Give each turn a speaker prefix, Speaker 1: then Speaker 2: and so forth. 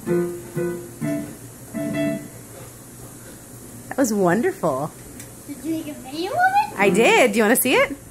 Speaker 1: That was wonderful.
Speaker 2: Did you make a video of it?
Speaker 1: I did. Do you want to see it?